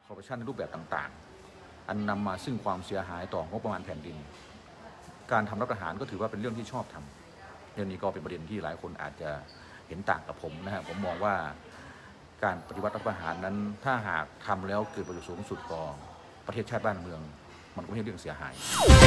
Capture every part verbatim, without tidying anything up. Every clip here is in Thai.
คอร์รัปชันในรูปแบบต่างๆอันนำมาซึ่งความเสียหายต่องบประมาณแผ่นดินการทำรัฐประหารก็ถือว่าเป็นเรื่องที่ชอบทำเรื่องนี้ก็เป็นประเด็นที่หลายคนอาจจะเห็นต่างกับผมนะฮะผมมองว่าการปฏิวัติรัฐประหารนั้นถ้าหากทำแล้วเกิดประโยชน์สูงสุดต่อประเทศชาติบ้านเมืองมันก็ไม่ใช่เรื่องเสียหาย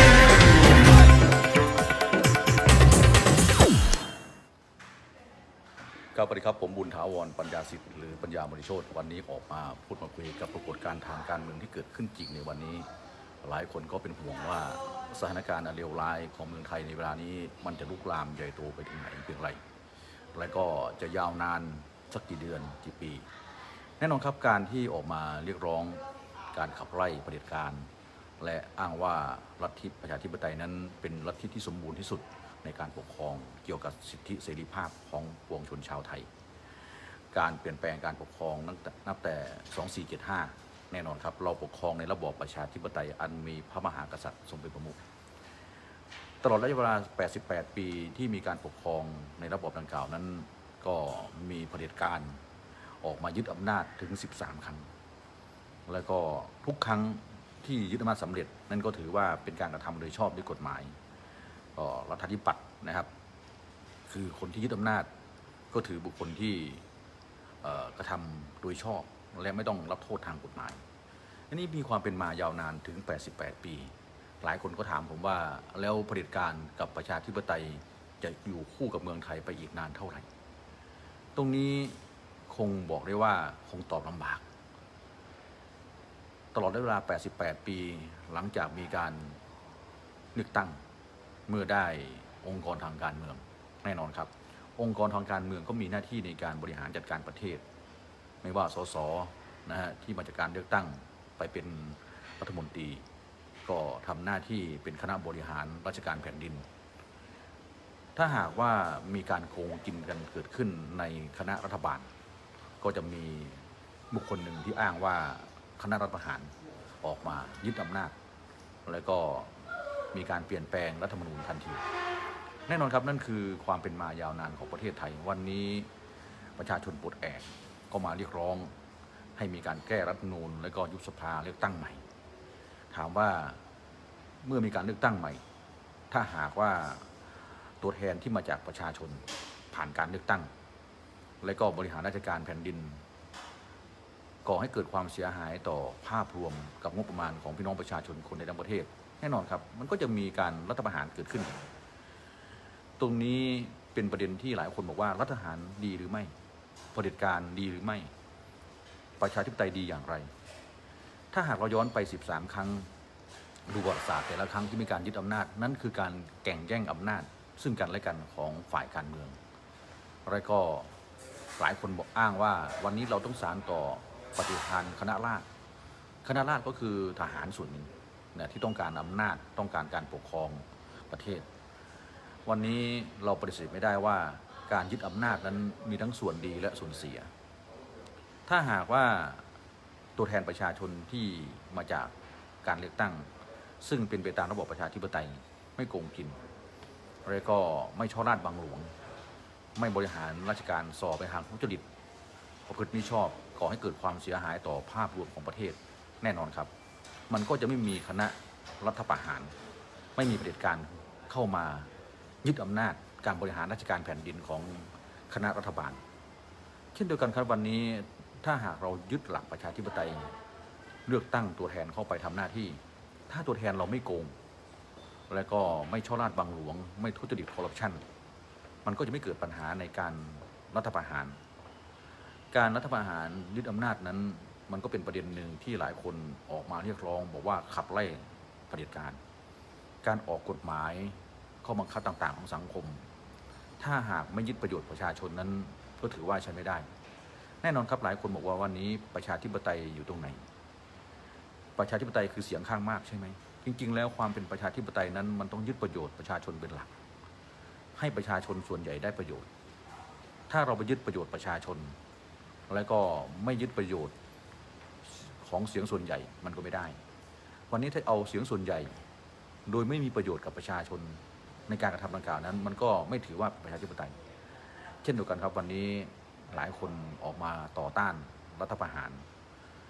ครับสวัสดีครับผมบุญถาวรปัญญาสิทธิ์หรือปัญญามณีโชติวันนี้ออกมาพูดมาคุยกับปรากฏการณ์ทางการเมืองที่เกิดขึ้นจริงในวันนี้หลายคนก็เป็นห่วงว่าสถานการณ์อันเลวร้ายของเมืองไทยในเวลานี้มันจะลุกลามใหญ่โตไปถึงไหนเพียงไรและก็จะยาวนานสักกี่เดือนกี่ปีแน่นอนครับการที่ออกมาเรียกร้องการขับไล่เผด็จการและอ้างว่าลัทธิประชาธิปไตยนั้นเป็นลัทธิที่สมบูรณ์ที่สุดในการปกครองเกี่ยวกับสิทธิเสรีภาพของปวงชนชาวไทยการเปลี่ยนแปลงการปกครองนับแต่สองสี่เจ็ดห้าแน่นอนครับเราปกครองในระบอบประชาธิปไตยอันมีพระมหากษัตริย์ทรงเป็นประมุขตลอดระยะเวลาแปดสิบแปดปีที่มีการปกครองในระบอบดังกล่าวนั้นก็มีเผด็จการออกมายึดอำนาจถึงสิบสามครั้งแล้วก็ทุกครั้งที่ยึดอำนาจสำเร็จนั่นก็ถือว่าเป็นการกระทำโดยชอบด้วยกฎหมายรัฐาธิปัตย์นะครับคือคนที่ยึดอำนาจก็ถือบุคคลที่กระทำโดยชอบและไม่ต้องรับโทษทางกฎหมายอันนี้มีความเป็นมายาวนานถึงแปดสิบแปดปีหลายคนก็ถามผมว่าแล้วเผด็จการกับประชาธิปไตยจะอยู่คู่กับเมืองไทยไปอีกนานเท่าไหร่ตรงนี้คงบอกได้ว่าคงตอบลำบากตลอดเวลาแปดสิบแปดปีหลังจากมีการเลือกตั้งเมื่อได้องค์กรทางการเมืองแน่นอนครับองค์กรทางการเมืองก็มีหน้าที่ในการบริหารจัดการประเทศไม่ว่าสสนะฮะที่มาจากการเลือกตั้งไปเป็นรัฐมนตรีก็ทำหน้าที่เป็นคณะบริหารราชการแผ่นดินถ้าหากว่ามีการโกงกินกันเกิดขึ้นในคณะรัฐบาลก็จะมีบุคคลหนึ่งที่อ้างว่าคณะรัฐประหารออกมายึดอำนาจแล้วก็มีการเปลี่ยนแปลงรัฐธรรมนูญทันทีแน่นอนครับนั่นคือความเป็นมายาวนานของประเทศไทยวันนี้ประชาชนปลดแอกก็มาเรียกร้องให้มีการแก้รัฐธรรมนูญและก็ยุบสภาเลือกตั้งใหม่ถามว่าเมื่อมีการเลือกตั้งใหม่ถ้าหากว่าตัวแทนที่มาจากประชาชนผ่านการเลือกตั้งและก็บริหารราชการแผ่นดินก่อให้เกิดความเสียหายต่อภาพรวมกับงบประมาณของพี่น้องประชาชนคนในทั้งประเทศแน่นอนครับมันก็จะมีการรัฐประหารเกิดขึ้นตรงนี้เป็นประเด็นที่หลายคนบอกว่ารัฐประหารดีหรือไม่เผด็จการดีหรือไม่ประชาธิปไตยดีอย่างไรถ้าหากเราย้อนไปสิบสามครั้งดูประวัติศาสตร์แต่ละครั้งที่มีการยึดอำนาจนั่นคือการแข่งแย่งอำนาจซึ่งกันและกันของฝ่ายการเมืองแล้วก็หลายคนบอกอ้างว่าวันนี้เราต้องสานต่อปฏิภาณคณะราษฎรคณะราษฎรก็คือทหารส่วนหนึ่งนะที่ต้องการอำนาจต้องการการปกครองประเทศวันนี้เราปฏิเสธไม่ได้ว่าการยึดอำนาจนั้นมีทั้งส่วนดีและส่วนเสียถ้าหากว่าตัวแทนประชาชนที่มาจากการเลือกตั้งซึ่งเป็นไปตามระบบประชาธิปไตยไม่โกงกินแล้วก็ไม่ช่อราชบังหลวงไม่บริหารราชการส่อไปทางทุจริตประพฤติมิชอบก่อให้เกิดความเสียหายต่อภาพรวมของประเทศแน่นอนครับมันก็จะไม่มีคณะรัฐประหารไม่มีเผด็จการเข้ามายึดอำนาจการบริหารราชการแผ่นดินของคณะรัฐบาลเช่นเดียวกันครับวันนี้ถ้าหากเรายึดหลักประชาธิปไตยเลือกตั้งตัวแทนเข้าไปทำหน้าที่ถ้าตัวแทนเราไม่โกงและก็ไม่ช่อราชบังหลวงไม่ทุจริตคอร์รัปชันมันก็จะไม่เกิดปัญหาในการรัฐประหารการรัฐประหารยึดอำนาจนั้นมันก็เป็นประเด็นหนึ่งที่หลายคนออกมาเรียกร้องบอกว่าขับไล่เผด็จการการออกกฎหมายข้อบังคับต่างๆของสังคมถ้าหากไม่ยึดประโยชน์ประชาชนนั้นก็ถือว่าใช้ไม่ได้แน่นอนครับหลายคนบอกว่าวันนี้ประชาธิปไตยอยู่ตรงไหนประชาธิปไตยคือเสียงข้างมากใช่ไหมจริงๆแล้วความเป็นประชาธิปไตยนั้นมันต้องยึดประโยชน์ประชาชนเป็นหลักให้ประชาชนส่วนใหญ่ได้ประโยชน์ถ้าเราไปยึดประโยชน์ประชาชนแล้วก็ไม่ยึดประโยชน์ของเสียงส่วนใหญ่มันก็ไม่ได้วันนี้ถ้าเอาเสียงส่วนใหญ่โดยไม่มีประโยชน์กับประชาชนในการกระทำดังกล่าวนั้นมันก็ไม่ถือว่าประชาธิปไตยเช่นเดียวกันครับวันนี้หลายคนออกมาต่อต้านรัฐประหารถ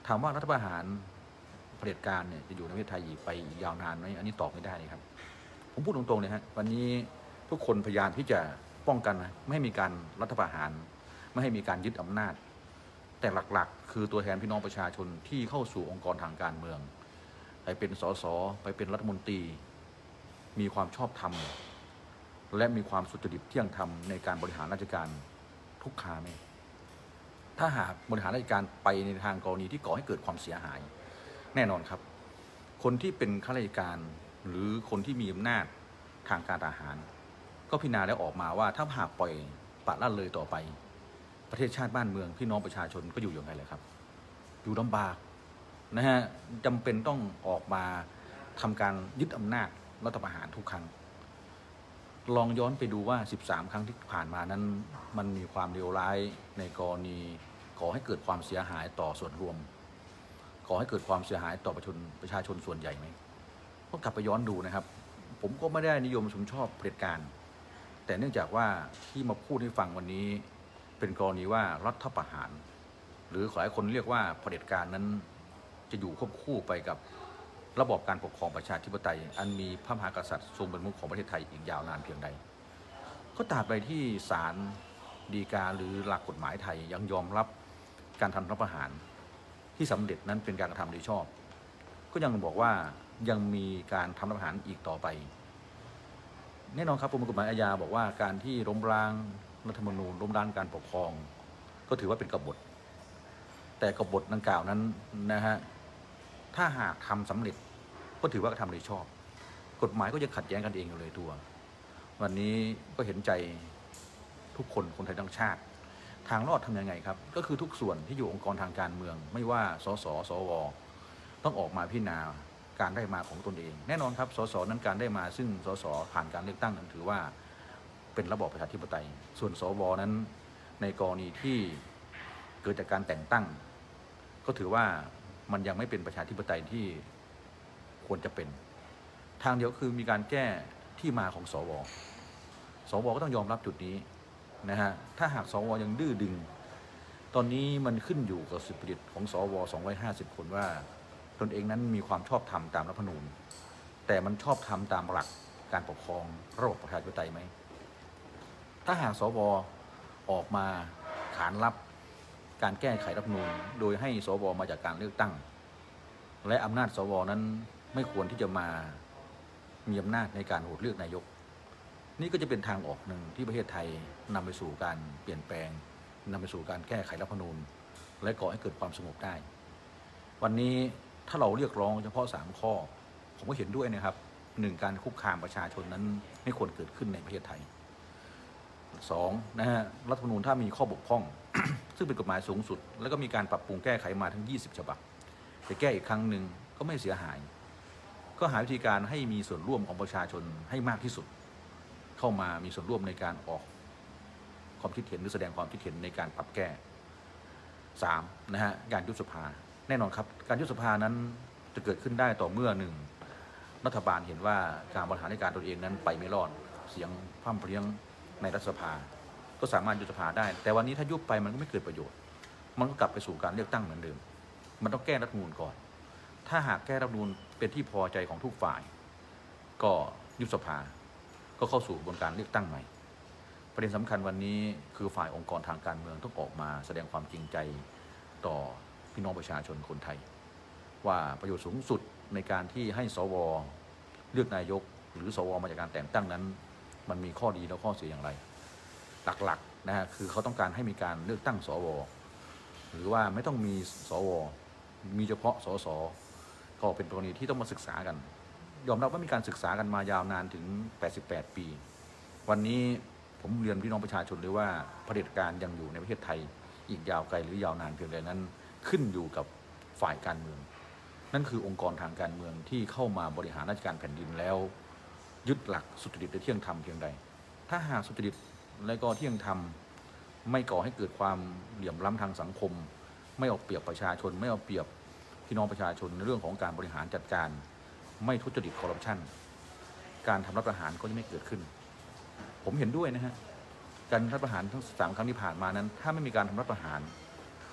ถามว่ารัฐประหารเผด็จการเนี่ยจะอยู่ในประเทศไทยอีกไปอีกยาวนานไหมอันนี้ตอบไม่ได้เลยครับผมพูดตรงๆเลยฮะวันนี้ทุกคนพยายามที่จะป้องกันไม่ให้มีการรัฐประหารไม่ให้มีการยึดอำนาจแต่หลักๆคือตัวแทนพี่น้องประชาชนที่เข้าสู่องค์กรทางการเมืองไปเป็นสสไปเป็นรัฐมนตรีมีความชอบธรรมและมีความสุจริตเที่ยงธรรมในการบริหารราชการทุกขาไหมถ้าหากบริหารราชการไปในทางกรณีที่ก่อให้เกิดความเสียหายแน่นอนครับคนที่เป็นข้าราชการหรือคนที่มีอำนาจทางการทหารก็พิจารณาแล้วออกมาว่าถ้าหากปล่อยปละละเลยต่อไปประเทศชาติบ้านเมืองพี่น้องประชาชนก็อยู่อย่างไรเลยครับอยู่ลำบากนะฮะจำเป็นต้องออกมาทำการยึดอำนาจรัฐประหารทุกครั้งลองย้อนไปดูว่าสิบสามครั้งที่ผ่านมานั้นมันมีความเลวร้ายในกรณีก่อให้เกิดความเสียหายต่อส่วนรวมก่อให้เกิดความเสียหายต่อประชาชนประชาชนส่วนใหญ่ไหมก็กลับไปย้อนดูนะครับผมก็ไม่ได้นิยมชมชอบเผด็จการแต่เนื่องจากว่าที่มาพูดให้ฟังวันนี้เป็นกรณีว่ารัฐประหารหรือหลายคนเรียกว่าเผด็จการนั้นจะอยู่ควบคู่ไปกับระบอบการปกครองประชาธิปไตยอันมีพระมหากษัตริย์ทรงเป็นมุขของประเทศไทยอีกยาวนานเพียงใดก็ตราบใดที่ศาลฎีกาหรือหลักกฎหมายไทยยังยอมรับการทำรัฐประหารที่สำเร็จนั้นเป็นการกระทำโดยชอบก็ยังบอกว่ายังมีการทำรัฐประหารอีกต่อไปแน่นอนครับประมวลกฎหมายอาญาบอกว่าการที่ล้มล้างรัฐธรรมนูญล้มล้างการปกครองก็ถือว่าเป็นกบฏแต่กบฏดังกล่าวนั้นนะฮะถ้าหากทำสำเร็จก็ถือว่ากระทำโดยชอบกฎหมายก็ยังขัดแย้งกันเองอยู่เลยตัววันนี้ก็เห็นใจทุกคนคนไทยทั้งชาติทางรอดทำยังไงครับก็คือทุกส่วนที่อยู่องค์กรทางการเมืองไม่ว่าสสสวต้องออกมาพิจารณาการได้มาของตนเองแน่นอนครับสสนั้นการได้มาซึ่งสสผ่านการเลือกตั้งนั้นถือว่าเป็นระบอบประชาธิปไตยส่วนสวนั้นในกรณีที่เกิดจากการแต่งตั้งก็ถือว่ามันยังไม่เป็นประชาธิปไตยที่ควรจะเป็นทางเดียวคือมีการแก้ที่มาของสวสวก็ต้องยอมรับจุดนี้นะฮะถ้าหากสวยังดื้อดึงตอนนี้มันขึ้นอยู่กับสุจริตของสวสองร้อยห้าสิบคนว่าตนเองนั้นมีความชอบธรรมตามรัฐธรรมนูญแต่มันชอบธรรมตามหลักการปกครองระบบประชาธิปไตยไหมถ้าหากสวออกมาขานรับการแก้ไขรัฐธรรมนูญโดยให้สวมาจากการเลือกตั้งและอำนาจสวนั้นไม่ควรที่จะมามีอำนาจในการโหวตเลือกนายกนี่ก็จะเป็นทางออกหนึ่งที่ประเทศไทยนำไปสู่การเปลี่ยนแปลงนำไปสู่การแก้ไขรัฐธรรมนูญและก่อให้เกิดความสงบได้วันนี้ถ้าเราเรียกร้องเฉพาะสามข้อผมก็เห็นด้วยนะครับหนึ่งการคุกคามประชาชนนั้นไม่ควรเกิดขึ้นในประเทศไทยสองนะฮะรัฐธรรมนูญถ้ามีข้อบกพร่อง ซึ่งเป็นกฎหมายสูงสุดแล้วก็มีการปรับปรุงแก้ไขมาทั้งยี่สิบฉบับจะแก้อีกครั้งหนึ่งก็ไม่เสียหายก็หาวิธีการให้มีส่วนร่วมของประชาชนให้มากที่สุดเข้ามามีส่วนร่วมในการออกความคิดเห็นหรือแสดงความคิดเห็นในการปรับแก้สามนะฮะการยุบสภาแน่นอนครับการยุบสภานั้นจะเกิดขึ้นได้ต่อเมื่อหนึ่งรัฐบาลเห็นว่าการบริหารราชการตนเองนั้นไปไม่รอดเสียงพร่ำเพรียงในรัฐสภาก็สามารถยุบสภาได้แต่วันนี้ถ้ายุบไปมันก็ไม่เกิดประโยชน์มันก็กลับไปสู่การเลือกตั้งเหมือนเดิมมันต้องแก้รัฐธรรมนูญก่อนถ้าหากแก้รัฐธรรมนูญเป็นที่พอใจของทุกฝ่ายก็ยุบสภาก็เข้าสู่กระบวนการเลือกตั้งใหม่ประเด็นสำคัญวันนี้คือฝ่ายองค์กรทางการเมืองต้องออกมาแสดงความจริงใจต่อพี่น้องประชาชนคนไทยว่าประโยชน์สูงสุดในการที่ให้สวเลือกนายกหรือสวมาจากการแต่งตั้งนั้นมันมีข้อดีและข้อเสียอย่างไรหลักๆนะฮะคือเขาต้องการให้มีการเลือกตั้งสวหรือว่าไม่ต้องมีสวมีเฉพาะสสก็เป็นกรณีที่ต้องมาศึกษากันยอมรับว่ามีการศึกษากันมายาวนานถึงแปดสิบแปดปีวันนี้ผมเรียนพี่น้องประชาชนเลยว่าเผด็จการยังอยู่ในประเทศไทยอีกยาวไกลหรือยาวนานเพียงใดนั้นขึ้นอยู่กับฝ่ายการเมืองนั่นคือองค์กรทางการเมืองที่เข้ามาบริหารราชการแผ่นดินแล้วยึดหลักสุจริตและเที่ยงธรรมเพียงใดถ้าหากสุจริตและก็เที่ยงธรรมไม่ก่อให้เกิดความเหลื่อมล้ำทางสังคมไม่เอาเปรียบประชาชนไม่เอาเปรียบพี่น้องประชาชนในเรื่องของการบริหารจัดการไม่ทุจริตคอร์รัปชันการทำรัฐประหารก็จะไม่เกิดขึ้นผมเห็นด้วยนะฮะการรัฐประหารทั้งสามครั้งที่ผ่านมานั้นถ้าไม่มีการทำรัฐประหาร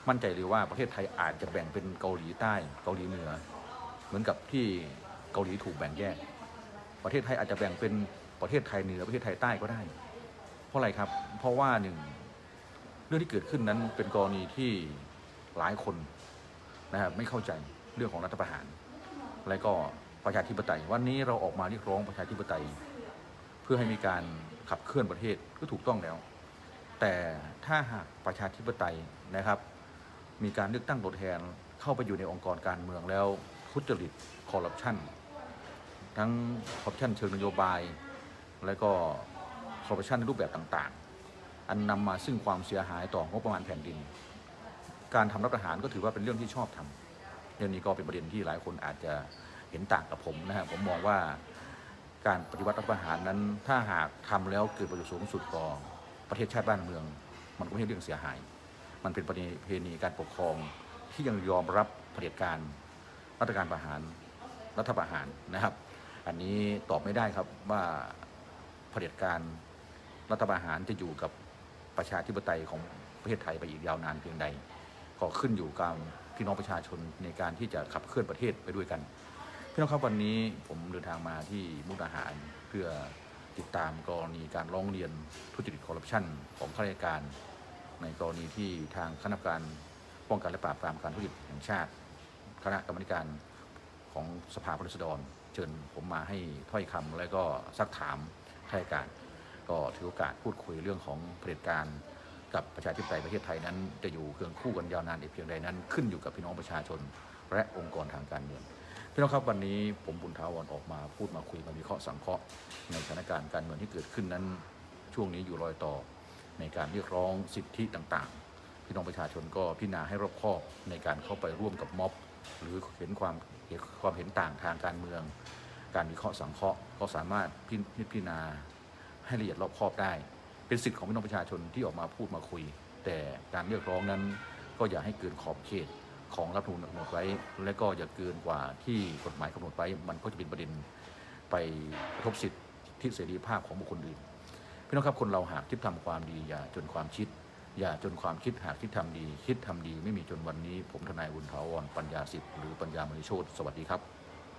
มั่นใจเลยว่าประเทศไทยอาจจะแบ่งเป็นเกาหลีใต้เกาหลีเหนือเหมือนกับที่เกาหลีถูกแบ่งแยกประเทศไทยอาจจะแบ่งเป็นประเทศไทยเหนือประเทศไทยใต้ก็ได้เพราะอะไรครับเพราะว่าหนึ่งเรื่องที่เกิดขึ้นนั้นเป็นกรณีที่หลายคนนะครับไม่เข้าใจเรื่องของรัฐประหารและก็ประชาธิปไตยวันนี้เราออกมาเรียกร้องประชาธิปไตยเพื่อให้มีการขับเคลื่อนประเทศก็ถูกต้องแล้วแต่ถ้าหากประชาธิปไตยนะครับมีการเลือกตั้งตัวแทนเข้าไปอยู่ในองค์กรการเมืองแล้วทุจริตคอร์รัปชันทั้งคอร์รัปชันเชิงนโยบายและก็คอร์รัปชันในรูปแบบต่างๆอันนำมาซึ่งความเสียหายต่องบประมาณแผ่นดินการทำรัฐประหารก็ถือว่าเป็นเรื่องที่ชอบทำเรื่องนี้ก็เป็นประเด็นที่หลายคนอาจจะเห็นต่างกับผมนะครับผมมองว่าการปฏิวัติรัฐประหารนั้นถ้าหากทำแล้วเกิดประโยชน์สูงสุดต่อประเทศชาติบ้านเมืองมันก็ไม่ใช่เรื่องเสียหายมันเป็นประเพณีการปกครองที่ยังยอมรับเผด็จการรัฐการประหารรัฐประหารนะครับอันนี้ตอบไม่ได้ครับว่าเผด็จการรัฐประหารจะอยู่กับประชาธิปไตยของประเทศไทยไปอีกยาวนานเพียงใดก็ขึ้นอยู่กับพี่น้องประชาชนในการที่จะขับเคลื่อนประเทศไปด้วยกันพี่น้องครับวันนี้ผมเดินทางมาที่มุกดาหารเพื่อติดตามกรณีการร้องเรียนทุจริตคอร์รัปชันของข้าราชการในกรณีที่ทางคณะกรรมการป้องกันและปราบปรามการทุจริตแห่งชาติคณะกรรมการของสภาผู้แทนราษฎรเชิญผมมาให้ถ้อยคำและก็ซักถามข้าราชการก็ถือโอกาสพูดคุยเรื่องของเผด็จการกับประชาธิปไตยประเทศไทยนั้นจะอยู่เคียงคู่กันยาวนานอีกเพียงใดนั้นขึ้นอยู่กับพี่น้องประชาชนและองค์กรทางการเมืองพี่น้องครับวันนี้ผมบุญถาวรออกมาพูดมาคุยมาวิเคราะห์สังเคราะห์ในสถานการณ์การเมืองที่เกิดขึ้นนั้นช่วงนี้อยู่รอยต่อในการเรียกร้องสิทธิต่างๆพี่น้องประชาชนก็พิจารณาให้รอบคอบในการเข้าไปร่วมกับม็อบหรือเห็นความความเห็นต่างทางการเมืองการวิเคราะห์สังเคราะห์ก็สามารถพิจารณาให้ละเอียดรอบคอบได้เป็นสิทธิของพี่น้องประชาชนที่ออกมาพูดมาคุยแต่การเรียกร้องนั้นก็อย่าให้เกินขอบเขตของรัฐธรรมนูญกำหนดไว้และก็อย่าเกินกว่าที่กฎหมายกำหนดไว้มันก็จะเป็นประเด็นไปกระทบสิทธิเสรีภาพของบุคคลอื่นพี่น้องครับคนเราหากคิดทำความดีอย่าจนความคิดอย่าจนความคิดหากคิดทำดีคิดทำดีไม่มีจนวันนี้ผมทนายบุญถาวรปัญญาสิทธิ์หรือปัญญามณีโชติสวัสดีครับ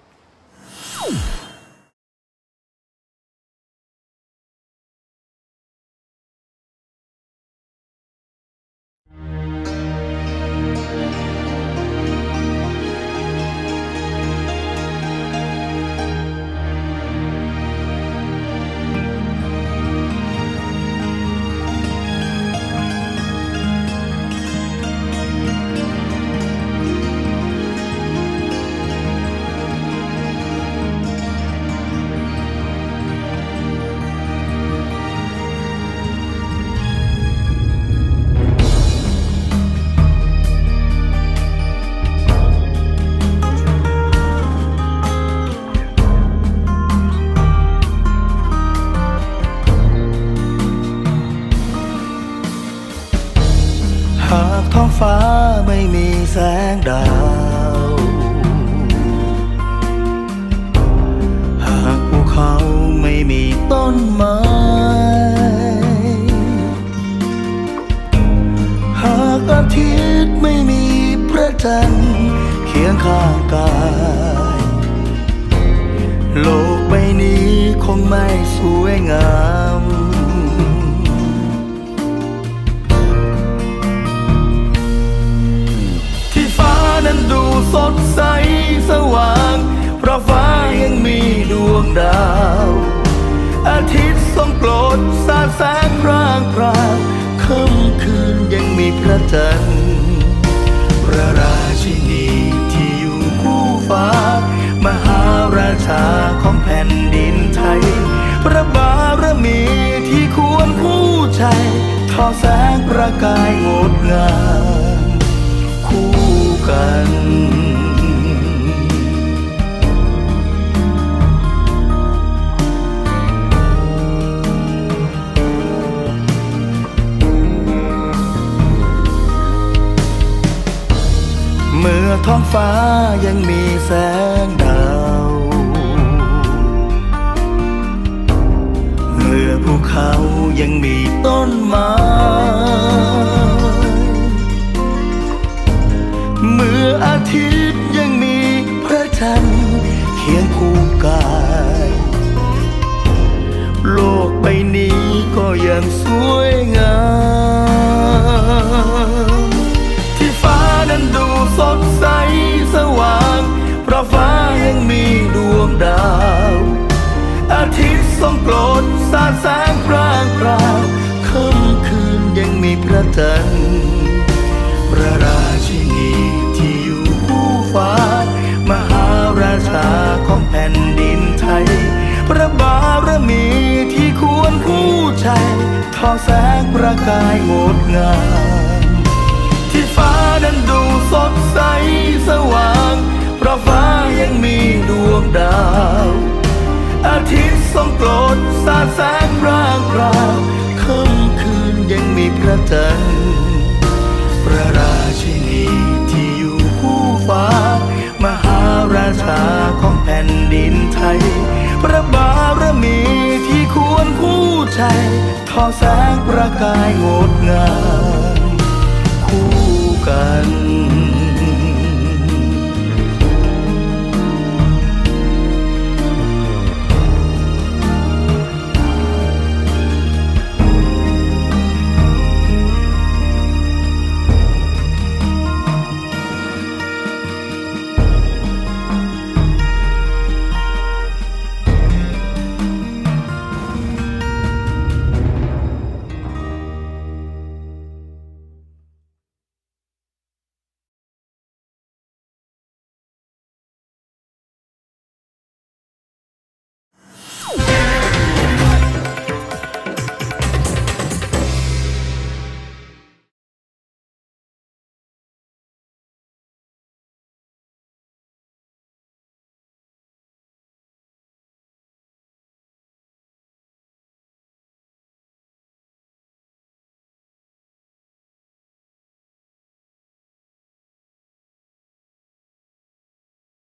หากท้องฟ้าไม่มีแสงดาวหากภูเขาไม่มีต้นไม้หากอาทิตย์ไม่มีพระจันทร์เคียงข้างกายโลกใบนี้คงไม่สวยงามนั้นดูสดใสสว่างเพราะฟ้ายังมีดวงดาวอาทิตย์ทรงโปรดสาดแสงพร่างพรางค่ำคืนยังมีพระจันทร์พระราชินีที่อยู่คู่ฟ้ามหาราชาของแผ่นดินไทยพระบารมีที่ควรผู้ใจทอแสงประกายงดงามคู่กันเมื่อท้องฟ้ายังมีแสงดาวเมื่อภูเขายังมีต้นไม้เมื่ออาทิตย์ยังมีพระจันทร์เคียงคู่กายโลกใบนี้ก็ยังสวยงามที่ฟ้านั้นดูสดใสสว่างเพราะฟ้ายังมีดวงดาวอาทิตย์ส่องโปรดสาดแสงพร่างพราวค่ำคืนยังมีพระจันทร์พระราชินีที่อยู่คู่ฟ้ามหาราชาของแผ่นดินไทยพระบารมีที่ควรคู่ใจทอแสงประกายงดงามที่ฟ้านั้นดูสดใสสว่างเพราะฟ้ายังมีดวงดาวอาทิตย์ส่องโปรดสาดแสงพร่างพราวค่ำคืนยังมีพระจันทร์พระราชินีที่อยู่คู่ฟ้ามหาราชาของแผ่นดินไทยพระบารมีที่ควรคู่ใจทอแสงประกายงดงามคู่กัน